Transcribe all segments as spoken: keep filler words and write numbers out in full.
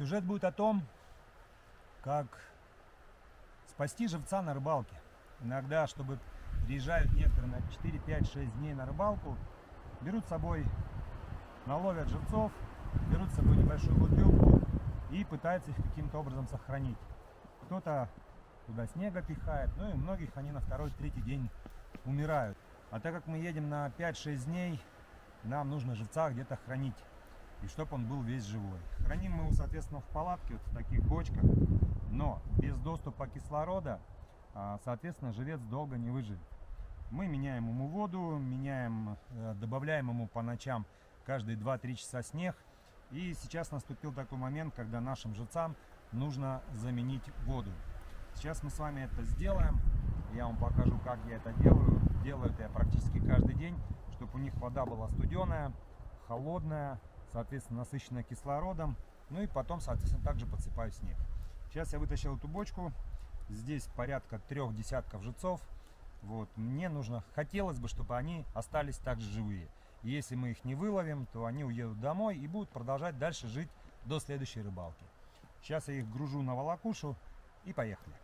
Сюжет будет о том, как спасти живца на рыбалке. Иногда, чтобы приезжают некоторые на четыре, пять, шесть дней на рыбалку, берут с собой, наловят живцов, берут с собой небольшую бутылку и пытаются их каким-то образом сохранить. Кто-то туда снега пихает, ну и многих они на второй-третий день умирают. А так как мы едем на пять-шесть дней, нам нужно живца где-то хранить, и чтобы он был весь живой. Храним мы его, соответственно, в палатке, вот в таких бочках, но без доступа кислорода, соответственно, живец долго не выживет. Мы меняем ему воду, меняем, добавляем ему по ночам каждые два-три часа снег. И сейчас наступил такой момент, когда нашим живцам нужно заменить воду. Сейчас мы с вами это сделаем. Я вам покажу, как я это делаю. Делаю это я практически каждый день, чтобы у них вода была студеная, холодная, соответственно, насыщенная кислородом. Ну и потом, соответственно, также подсыпаю снег. Сейчас я вытащил эту бочку. Здесь порядка трех десятков живцов. Вот. Мне нужно, хотелось бы, чтобы они остались также живые. И если мы их не выловим, то они уедут домой и будут продолжать дальше жить до следующей рыбалки. Сейчас я их гружу на волокушу и поехали.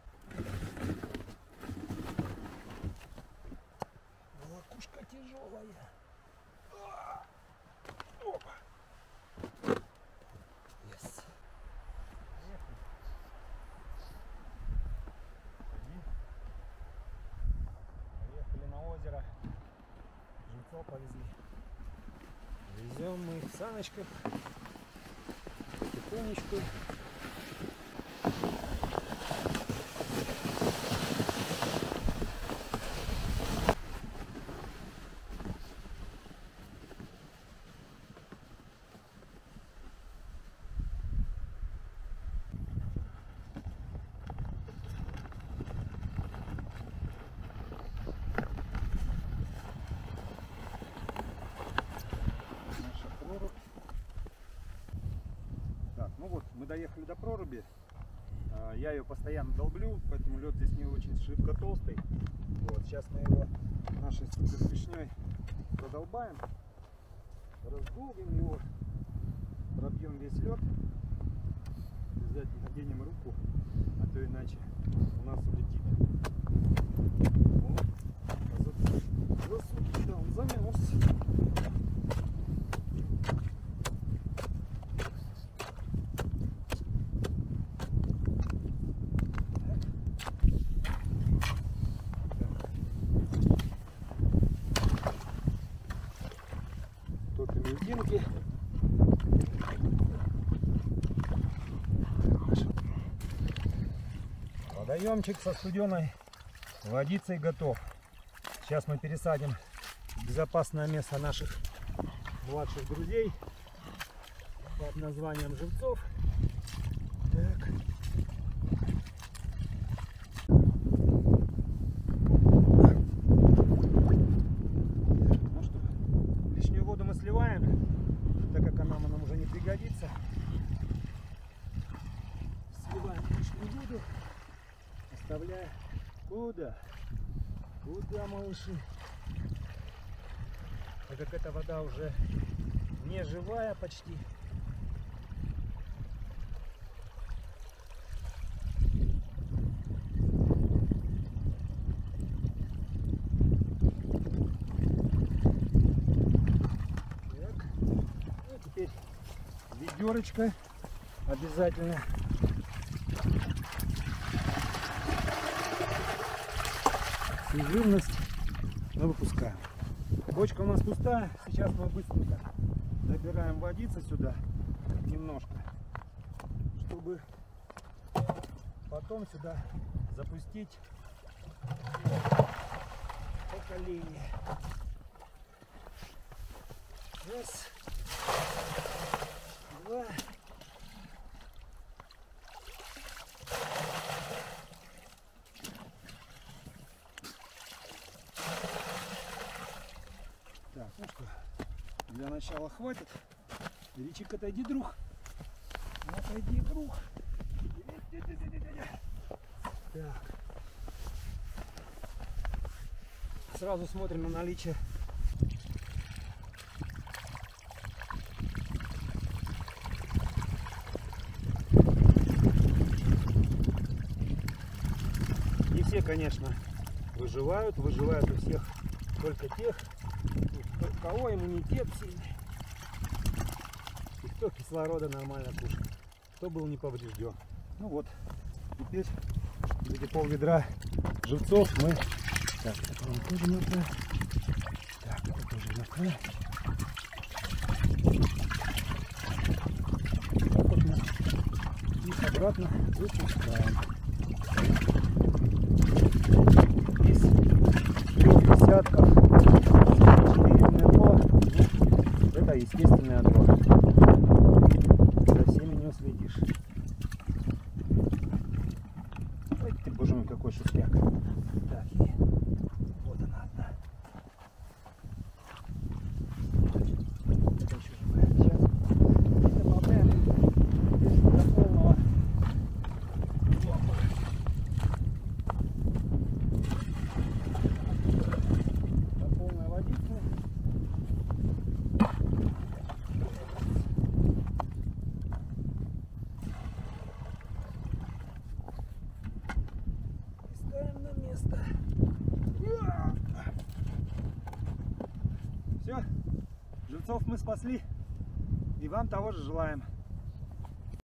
Волокушка тяжелая. Опа. Yes. Поехали на озеро. Живцов повезли. Везем мы их в саночках потихонечку. Ну вот, мы доехали до проруби. Я ее постоянно долблю, поэтому лед здесь не очень шибко толстый. Вот, сейчас мы его нашей суперклешней продолбаем, раздолбим его, пробьем весь лед. Обязательно наденем руку, а то иначе у нас улетит. Вот. А за, за сутки он замерз. Водоемчик со студеной водицей готов. Сейчас мы пересадим в безопасное место наших младших друзей под названием живцов. Так. Ну что, лишнюю воду мы сливаем, так как она нам уже не пригодится. Сливаем лишнюю воду. Оставляя куда? Куда, малыши? Так как эта вода уже не живая почти. Так. Ну, теперь ведерочко обязательно. И живность мы выпускаем. Бочка у нас пустая. Сейчас мы быстренько набираем водицы сюда немножко, чтобы потом сюда запустить поколение. Раз, два. Так, ну что, для начала хватит. Ричик, отойди, друг. Отойди, друг. Так. Сразу смотрим на наличие Не все, конечно, выживают. Выживают у всех только тех, у кого иммунитет сильный. И кто кислорода нормально кушает. Кто был не поврежден. Ну вот, теперь эти пол ведра живцов мы... Так, это, по-моему, тоже мертвое. Так, это тоже мертвое. Так вот мы их обратно выпускаем. Из трех десятков четыре НЛО, ну, это естественный отбор. За всеми не уследишь. Ой, ты, боже мой, какой шустяк. Так, и вот она одна. Это еще живая. Сейчас это добавляем до полного лопа. До полной водицы. Ставим на место. Все, живцов мы спасли, и вам того же желаем.